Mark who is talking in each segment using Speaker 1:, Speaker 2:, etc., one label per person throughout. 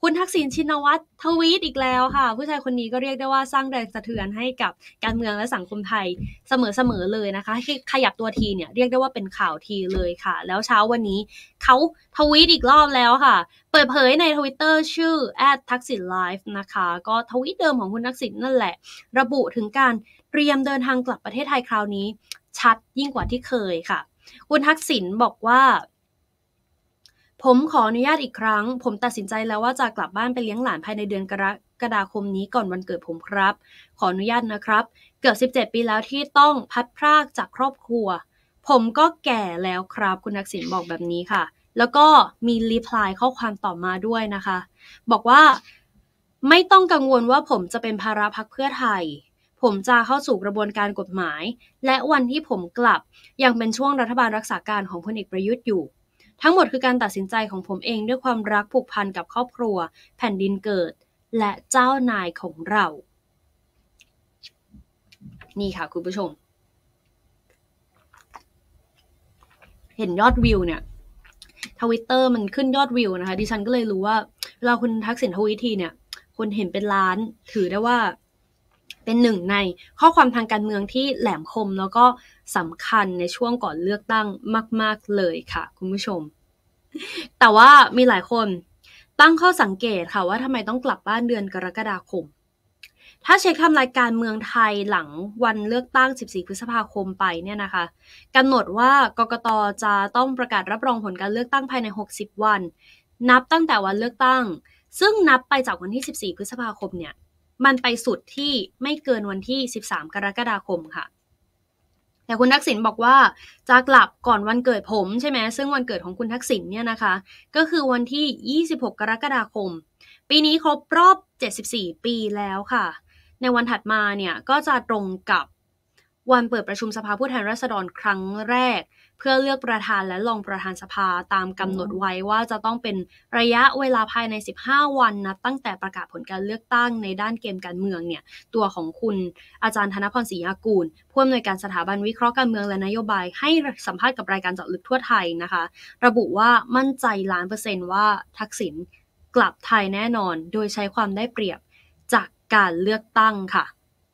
Speaker 1: คุณทักษิณชินวัตรทวีตอีกแล้วค่ะผู้ชายคนนี้ก็เรียกได้ว่าสร้างแรงสะเทือนให้กับการเมืองและสังคมไทยเสมอเลยนะคะขยับตัวทีเนี่ยเรียกได้ว่าเป็นข่าวทีเลยค่ะแล้วเช้าวันนี้เขาทวีตอีกรอบแล้วค่ะเปิดเผยใน Twitter ชื่อ @ทักษิณไลฟ์ นะคะก็ทวีตเดิมของคุณทักษิณนั่นแหละระบุถึงการเตรียมเดินทางกลับประเทศไทยคราวนี้ชัดยิ่งกว่าที่เคยค่ะคุณทักษิณบอกว่าผมขออนุญาตอีกครั้งผมตัดสินใจแล้วว่าจะกลับบ้านไปเลี้ยงหลานภายในเดือนกรกฎาคมนี้ก่อนวันเกิดผมครับขออนุญาตนะครับเกือบ17 ปีแล้วที่ต้องพัดพรากจากครอบครัวผมก็แก่แล้วครับคุณทักษิณบอกแบบนี้ค่ะแล้วก็มีรีพลายข้อความต่อมาด้วยนะคะบอกว่าไม่ต้องกังวลว่าผมจะเป็นภาระพรรคเพื่อไทยผมจะเข้าสู่กระบวนการกฎหมายและวันที่ผมกลับยังเป็นช่วงรัฐบาลรักษาการของพลเอกประยุทธ์อยู่ทั้งหมดคือการตัดสินใจของผมเองด้วยความรักผูกพันกับครอบครัวแผ่นดินเกิดและเจ้านายของเรานี่ค่ะคุณผู้ชมเห็นยอดวิวเนี่ยTwitter มันขึ้นยอดวิวนะคะดิฉันก็เลยรู้ว่าเวลาคุณทักษิณทวีตทีเนี่ยคนเห็นเป็นล้านถือได้ว่าเป็นหนึ่งในข้อความทางการเมืองที่แหลมคมแล้วก็สำคัญในช่วงก่อนเลือกตั้งมากๆเลยค่ะคุณผู้ชมแต่ว่ามีหลายคนตั้งข้อสังเกตค่ะว่าทำไมต้องกลับบ้านเดือนกรกฎาคมถ้าเช็คไทม์ไลน์การเมืองไทยหลังวันเลือกตั้ง14 พฤษภาคมไปเนี่ยนะคะกำหนดว่ากกต.จะต้องประกาศรับรองผลการเลือกตั้งภายใน60 วันนับตั้งแต่วันเลือกตั้งซึ่งนับไปจากวันที่14 พฤษภาคมเนี่ยมันไปสุดที่ไม่เกินวันที่13 กรกฎาคมค่ะแต่คุณทักษิณบอกว่าจะกลับก่อนวันเกิดผมใช่ไหมซึ่งวันเกิดของคุณทักษิณเนี่ยนะคะก็คือวันที่26 กรกฎาคมปีนี้ครบรอบ74 ปีแล้วค่ะในวันถัดมาเนี่ยก็จะตรงกับวันเปิดประชุมสภาผู้แทนราษฎรครั้งแรกเพื่อเลือกประธานและรองประธานสภาตามกำหนดไว้ว่าจะต้องเป็นระยะเวลาภายใน15 วันนับตั้งแต่ประกาศผลการเลือกตั้งในด้านเกมการเมืองเนี่ยตัวของคุณอาจารย์ธนพร ศรียากูลผู้อำนวยการสถาบันวิเคราะห์การเมืองและนโยบายให้สัมภาษณ์กับรายการเจาะลึกทั่วไทยนะคะระบุว่ามั่นใจ1,000,000%ว่าทักษิณกลับไทยแน่นอนโดยใช้ความได้เปรียบจากการเลือกตั้งค่ะ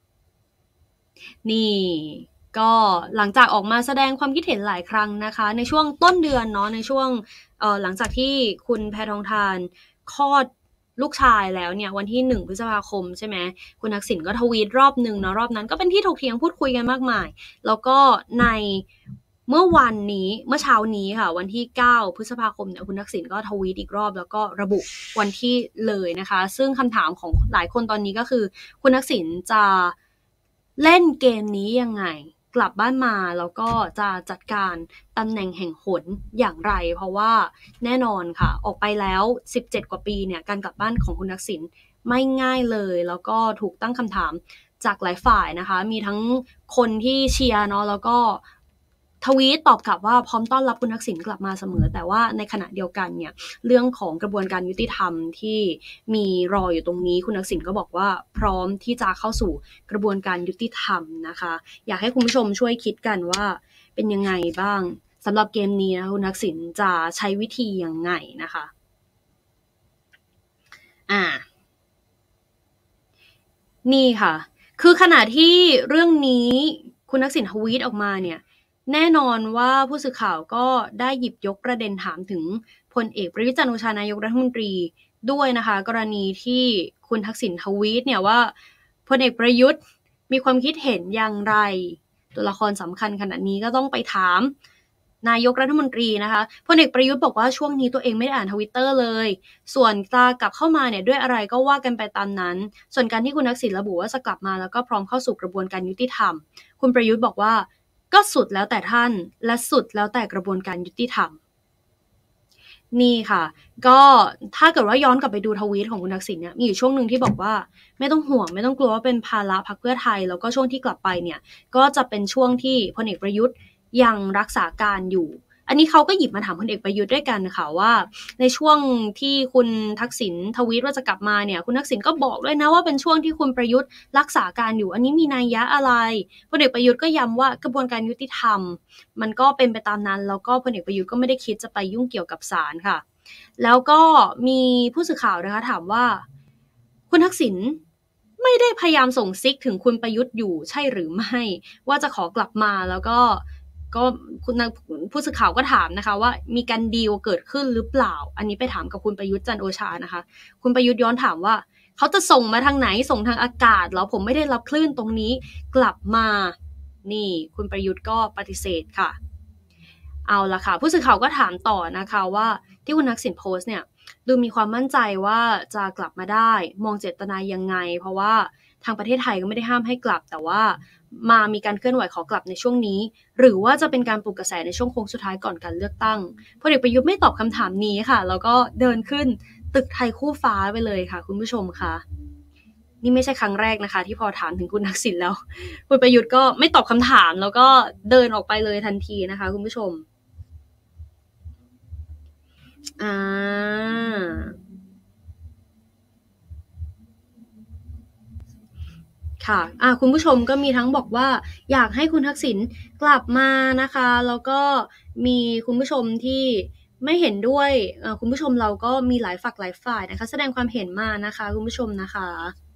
Speaker 1: นี่ก็หลังจากออกมาแสดงความคิดเห็นหลายครั้งนะคะในช่วงต้นเดือนเนาะในช่วงหลังจากที่คุณแพทองธารคลอดลูกชายแล้วเนี่ยวันที่1 พฤษภาคมใช่ไหมคุณทักษิณก็ทวีตรอบนึงเนาะรอบนั้นก็เป็นที่ถกเถียงพูดคุยกันมากมายแล้วก็ในเมื่อเช้านี้ค่ะวันที่9 พฤษภาคมเนี่ยคุณทักษิณก็ทวีตอีกรอบแล้วก็ระบุวันที่เลยนะคะซึ่งคำถามของหลายคนตอนนี้ก็คือคุณทักษิณจะเล่นเกมนี้ยังไงกลับบ้านมาแล้วก็จะจัดการตำแหน่งแห่งหนอย่างไรเพราะว่าแน่นอนค่ะออกไปแล้ว17 กว่าปีเนี่ยการกลับบ้านของคุณทักษิณไม่ง่ายเลยแล้วก็ถูกตั้งคำถามจากหลายฝ่ายนะคะมีทั้งคนที่เชียร์เนาะแล้วก็ทวีตตอบกลับว่าพร้อมต้อนรับคุณทักษิณกลับมาเสมอแต่ว่าในขณะเดียวกันเนี่ยเรื่องของกระบวนการยุติธรรมที่มีรออยู่ตรงนี้คุณทักษิณก็บอกว่าพร้อมที่จะเข้าสู่กระบวนการยุติธรรมนะคะอยากให้คุณผู้ชมช่วยคิดกันว่าเป็นยังไงบ้างสำหรับเกมนี้นะคุณทักษิณจะใช้วิธียังไงนะคะนี่ค่ะคือขณะที่เรื่องนี้คุณทักษิณทวีตออกมาเนี่ยแน่นอนว่าผู้สื่อข่าวก็ได้หยิบยกประเด็นถามถึงพลเอกประยุทธ์จันทร์โอชานายกรัฐมนตรีด้วยนะคะกรณีที่คุณทักษิณทวีตเนี่ยว่าพลเอกประยุทธ์มีความคิดเห็นอย่างไรตัวละครสำคัญขนาดนี้ก็ต้องไปถามนายกรัฐมนตรีนะคะพลเอกประยุทธ์บอกว่าช่วงนี้ตัวเองไม่ได้อ่าน Twitter เลยส่วนจะกลับเข้ามาเนี่ยด้วยอะไรก็ว่ากันไปตามนั้นส่วนการที่คุณทักษิณระบุว่าจะกลับมาแล้วก็พร้อมเข้าสู่กระบวนการยุติธรรมคุณประยุทธ์บอกว่าก็สุดแล้วแต่ท่านและสุดแล้วแต่กระบวนการยุติธรรมนี่ค่ะก็ถ้าเกิดว่าย้อนกลับไปดูทวีตของคุณทักษิณเนี่ยมีอยู่ช่วงหนึ่งที่บอกว่าไม่ต้องห่วงไม่ต้องกลัวว่าเป็นภาระพรรคเพื่อไทยแล้วก็ช่วงที่กลับไปเนี่ยก็จะเป็นช่วงที่พลเอกประยุทธ์ยังรักษาการอยู่อันนี้เขาก็หยิบมาถามพลเอกประยุทธ์ด้วยกันค่ะว่าในช่วงที่คุณทักษิณทวีตว่าจะกลับมาเนี่ยคุณทักษิณก็บอกด้วยนะว่าเป็นช่วงที่คุณประยุทธ์รักษาการอยู่อันนี้มีนัยยะอะไรพลเอกประยุทธ์ก็ย้ำว่ากระบวนการยุติธรรมมันก็เป็นไปตามนั้นแล้วก็พลเอกประยุทธ์ก็ไม่ได้คิดจะไปยุ่งเกี่ยวกับศาลค่ะแล้วก็มีผู้สื่อข่าวนะคะถามว่าคุณทักษิณไม่ได้พยายามส่งซิกถึงคุณประยุทธ์อยู่ใช่หรือไม่ว่าจะขอกลับมาแล้วก็คุณผู้สื่อข่าวก็ถามนะคะว่ามีการดีลเกิดขึ้นหรือเปล่าอันนี้ไปถามกับคุณประยุทธ์จันทร์โอชานะคะคุณประยุทธ์ย้อนถามว่าเขาจะส่งมาทางไหนส่งทางอากาศเหรอผมไม่ได้รับคลื่นตรงนี้กลับมานี่คุณประยุทธ์ก็ปฏิเสธค่ะเอาละค่ะผู้สื่อข่าวก็ถามต่อนะคะว่าที่คุณทักษิณโพสต์เนี่ยดูมีความมั่นใจว่าจะกลับมาได้มองเจตนายังไงเพราะว่าทางประเทศไทยก็ไม่ได้ห้ามให้กลับแต่ว่ามีการเคลื่อนไหวขอกลับในช่วงนี้หรือว่าจะเป็นการปลุกกระแสในช่วงโค้งสุดท้ายก่อนการเลือกตั้งพลเอกประยุทธ์ไม่ตอบคำถามนี้ค่ะแล้วก็เดินขึ้นตึกไทยคู่ฟ้าไปเลยค่ะคุณผู้ชมค่ะนี่ไม่ใช่ครั้งแรกนะคะที่พอถามถึงคุณทักษิณแล้วคุณประยุทธ์ก็ไม่ตอบคำถามแล้วก็เดินออกไปเลยทันทีนะคะคุณผู้ชมค่ะคุณผู้ชมก็มีทั้งบอกว่าอยากให้คุณทักษิณกลับมานะคะแล้วก็มีคุณผู้ชมที่ไม่เห็นด้วยคุณผู้ชมเราก็มีหลายฝักหลายฝ่ายนะคะแสดงความเห็นมานะคะคุณผู้ชมนะคะ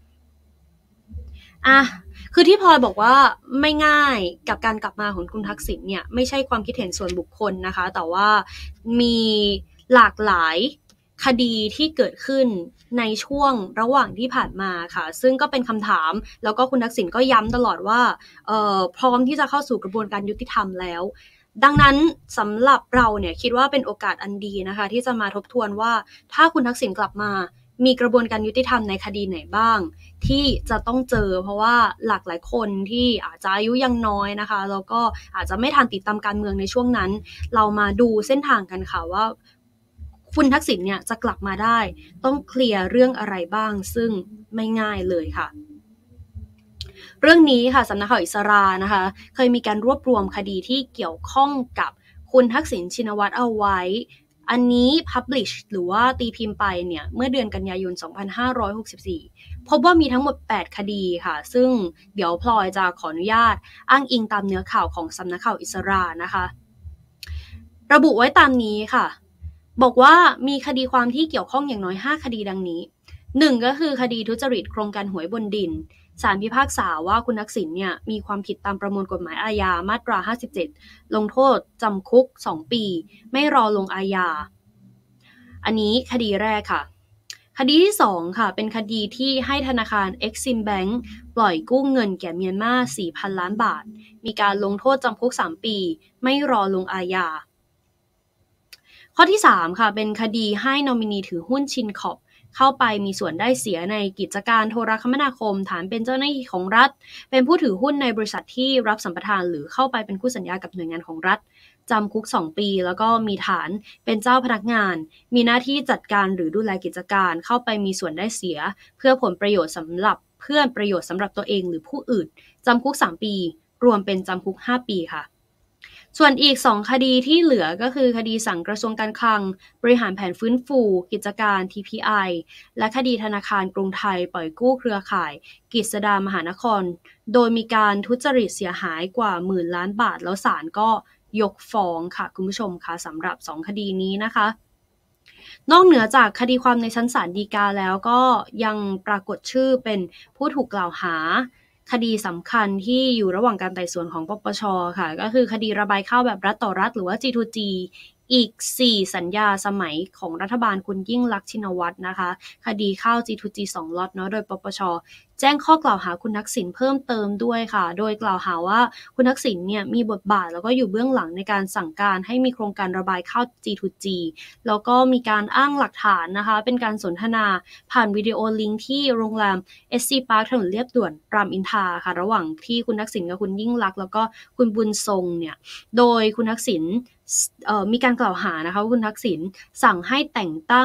Speaker 1: คือที่พลอยบอกว่าไม่ง่ายกับการกลับมาของคุณทักษิณเนี่ยไม่ใช่ความคิดเห็นส่วนบุคคลนะคะแต่ว่ามีหลากหลายคดีที่เกิดขึ้นในช่วงระหว่างที่ผ่านมาค่ะซึ่งก็เป็นคำถามแล้วก็คุณทักษิณก็ย้ำตลอดว่าพร้อมที่จะเข้าสู่กระบวนการยุติธรรมแล้วดังนั้นสำหรับเราเนี่ยคิดว่าเป็นโอกาสอันดีนะคะที่จะมาทบทวนว่าถ้าคุณทักษิณกลับมามีกระบวนการยุติธรรมในคดีไหนบ้างที่จะต้องเจอเพราะว่าหลากหลายคนที่อาจจะอายุยังน้อยนะคะแล้วก็อาจจะไม่ทันติดตามการเมืองในช่วงนั้นเรามาดูเส้นทางกันค่ะว่าคุณทักษิณเนี่ยจะกลับมาได้ต้องเคลียร์เรื่องอะไรบ้างซึ่งไม่ง่ายเลยค่ะเรื่องนี้ค่ะสำนักข่าวอิสรานะคะเคยมีการรวบรวมคดีที่เกี่ยวข้องกับคุณทักษิณชินวัตรเอาไว้อันนี้ publish หรือว่าตีพิมพ์ไปเนี่ยเมื่อเดือนกันยายน 2564 พบว่ามีทั้งหมด 8 คดีค่ะซึ่งเดี๋ยวพลอยจะขออนุญาตอ้างอิงตามเนื้อข่าวของสำนักข่าวอิสรานะคะระบุไว้ตามนี้ค่ะบอกว่ามีคดีความที่เกี่ยวข้องอย่างน้อย 5 คดีดังนี้ 1 ก็คือคดีทุจริตโครงการหวยบนดินศาลพิพากษาว่าคุณทักษิณเนี่ยมีความผิดตามประมวลกฎหมายอาญามาตรา 57 ลงโทษจำคุก 2 ปีไม่รอลงอาญาอันนี้คดีแรกค่ะคดีที่2ค่ะเป็นคดีที่ให้ธนาคาร Exim Bank ปล่อยกู้เงินแก่เมียนมา 4,000 ล้านบาทมีการลงโทษจำคุก 3 ปีไม่รอลงอาญาข้อที่3ค่ะเป็นคดีให้นอมินีถือหุ้นชินคอร์ปเข้าไปมีส่วนได้เสียในกิจการโทรคมนาคมฐานเป็นเจ้าหน้าที่ของรัฐเป็นผู้ถือหุ้นในบริษัทที่รับสัมปทานหรือเข้าไปเป็นคู่สัญญากับหน่วยงานของรัฐจำคุก 2 ปีแล้วก็มีฐานเป็นเจ้าพนักงานมีหน้าที่จัดการหรือดูแลกิจการเข้าไปมีส่วนได้เสียเพื่อผลประโยชน์สำหรับตัวเองหรือผู้อื่นจำคุก 3 ปีรวมเป็นจำคุก 5 ปีค่ะส่วนอีก2คดีที่เหลือก็คือคดีสั่งกระทรวงการคลังบริหารแผนฟื้นฟูกิจการ TPI และคดีธนาคารกรุงไทยปล่อยกู้เครือข่ายกฤษฎามหานครโดยมีการทุจริตเสียหายกว่าหมื่นล้านบาทแล้วศาลก็ยกฟ้องค่ะคุณผู้ชมคะสำหรับ2คดีนี้นะคะนอกเหนือจากคดีความในชั้นศาลฎีกาแล้วก็ยังปรากฏชื่อเป็นผู้ถูกกล่าวหาคดีสำคัญที่อยู่ระหว่างการไต่สวนของปปช.ค่ะก็คือคดีระบายข้าวแบบรัฐต่อรัฐหรือว่า G2G อีก4สัญญาสมัยของรัฐบาลคุณยิ่งลักษณ์ชินวัตรนะคะคดีข้าว G2G 2 ล็อตเนาะโดยปปช.แจ้งข้อกล่าวหาคุณทักษิณเพิ่มเติมด้วยค่ะโดยกล่าวหาว่าคุณทักษิณเนี่ยมีบทบาทแล้วก็อยู่เบื้องหลังในการสั่งการให้มีโครงการระบายข้าว G2G แล้วก็มีการอ้างหลักฐานนะคะเป็นการสนทนาผ่านวิดีโอลิงก์ที่โรงแรม SC Park ถนนเลียบด่วนรามอินทราค่ะระหว่างที่คุณทักษิณกับคุณยิ่งลักษณ์แล้วก็คุณบุญทรงเนี่ยโดยคุณทักษิณมีการกล่าวหานะคะว่าคุณทักษิณสั่งให้แต่งตั้ง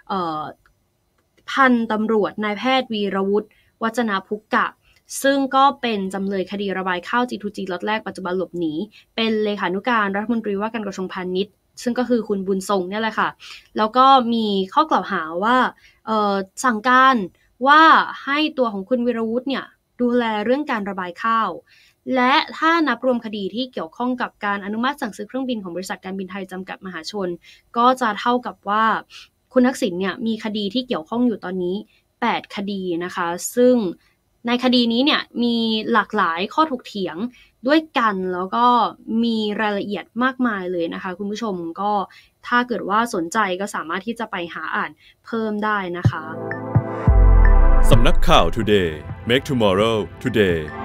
Speaker 1: พันตำรวจนายแพทย์วีรวุฒิวัจนาภุกกะซึ่งก็เป็นจำเลยคดีระบายข้าว G2G ล็อตแรกปัจจุบันหลบหนีเป็นเลขานุการรัฐมนตรีว่าการกระทรวงพาณิชย์ซึ่งก็คือคุณบุญทรงเนี่ยแหละค่ะแล้วก็มีข้อกล่าวหาว่าสั่งการว่าให้ตัวของคุณวีรวุฒิเนี่ยดูแลเรื่องการระบายข้าวและถ้านับรวมคดีที่เกี่ยวข้องกับการอนุมัติสั่งซื้อเครื่องบินของบริษัทการบินไทยจำกัดมหาชนก็จะเท่ากับว่าคุณทักษิณเนี่ยมีคดีที่เกี่ยวข้องอยู่ตอนนี้8คดีนะคะซึ่งในคดีนี้เนี่ยมีหลากหลายข้อถกเถียงด้วยกันแล้วก็มีรายละเอียดมากมายเลยนะคะคุณผู้ชมก็ถ้าเกิดว่าสนใจก็สามารถที่จะไปหาอ่านเพิ่มได้นะคะ
Speaker 2: สำนักข่าว Today Make Tomorrow Today